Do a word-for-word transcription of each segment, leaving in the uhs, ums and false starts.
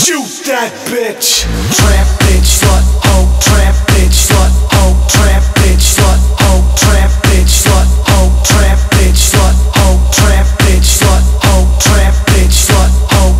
Shoot that bitch. Tramp bitch, slut, hoe, tramp bitch, slut, hoe, tramp bitch, slut, hoe, tramp bitch, slut, hoe, tramp bitch, slut, hoe, tramp bitch, slut, hoe, tramp bitch, slut, hoe.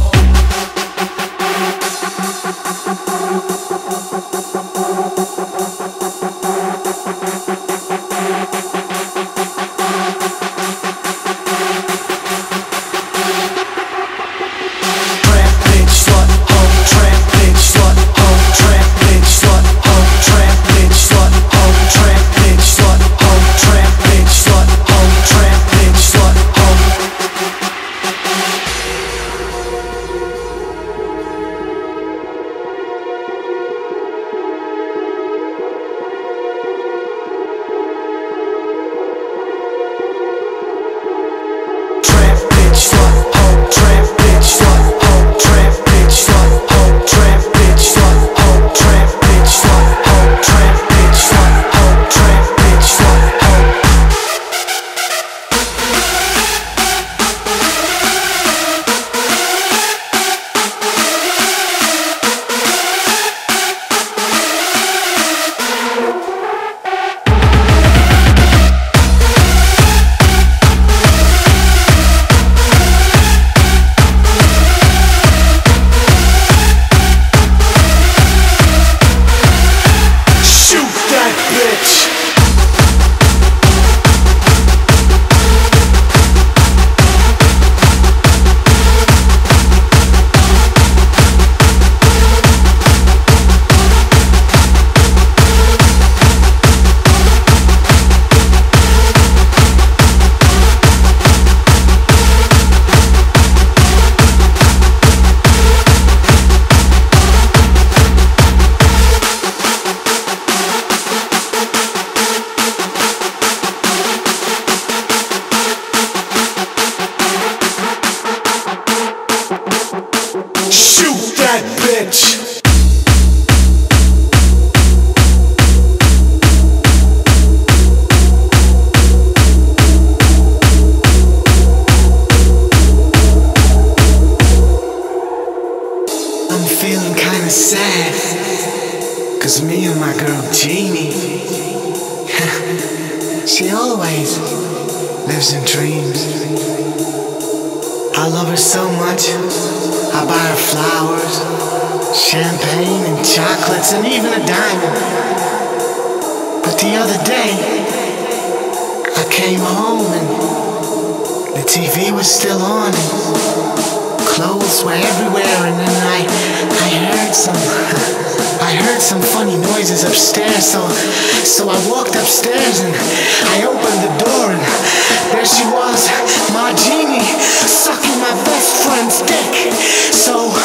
Shoot that bitch. I'm feeling kinda sad, 'cause me and my girl Jeannie, she always lives in dreams. I love her so much, I buy her flowers, champagne and chocolates and even a diamond. But the other day, I came home and the T V was still on and clothes were everywhere, and then I, I heard some, I heard some funny noises upstairs, so, so I walked upstairs and I opened the door and there she was, my Jeannie, sucking my best friend's dick. So